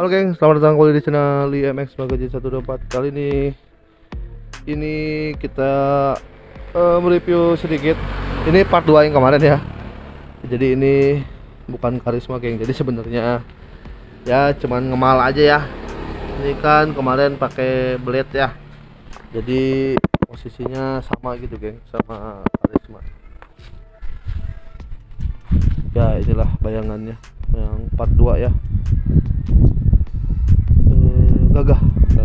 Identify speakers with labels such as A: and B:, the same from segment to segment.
A: Halo geng, selamat datang kembali di channel IMX Magaji 124. Kali ini kita mereview sedikit. Ini part 2 yang kemarin ya. Jadi ini bukan karisma geng. Jadi sebenarnya ya cuman ngemal aja ya. Ini kan kemarin pakai blade ya. Jadi posisinya sama gitu geng, sama karisma. Ya inilah bayangannya yang part 2 ya. Gagah.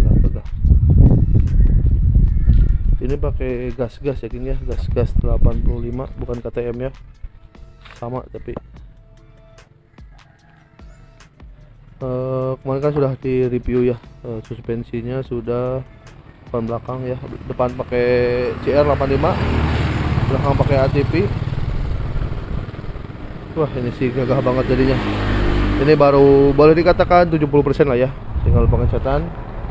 A: Ini pakai gas ya gini ya, gas 85 bukan KTM ya, sama tapi kemarin kan sudah di review ya. Suspensinya sudah depan belakang ya, depan pakai CR85, belakang pakai ATP. Wah ini sih gagah banget jadinya. Ini baru boleh dikatakan 70% lah ya, tinggal pengecatan.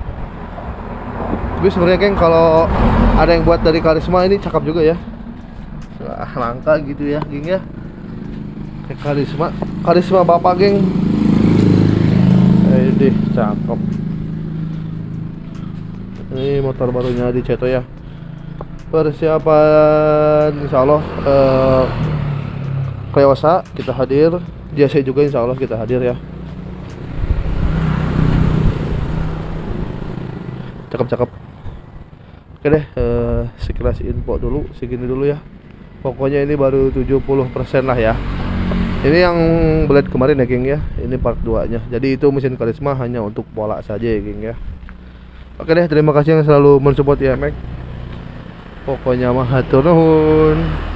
A: Tapi sebenarnya geng, kalau ada yang buat dari karisma ini cakep juga ya. Wah, langka gitu ya geng ya. Kayak karisma bapak geng. Deh cakep. Ini motor barunya di Ceto ya. Persiapan insyaallah Kreosa kita hadir, JC juga insyaallah kita hadir ya. Cakep. Oke deh, sekilas info dulu, segini dulu ya. Pokoknya ini baru 70% lah ya. Ini yang blade kemarin ya geng ya. Ini part 2 nya. Jadi itu mesin karisma hanya untuk pola saja ya geng ya. Oke deh, terima kasih yang selalu mensupport ya Mek. Pokoknya mah hatur nuhun.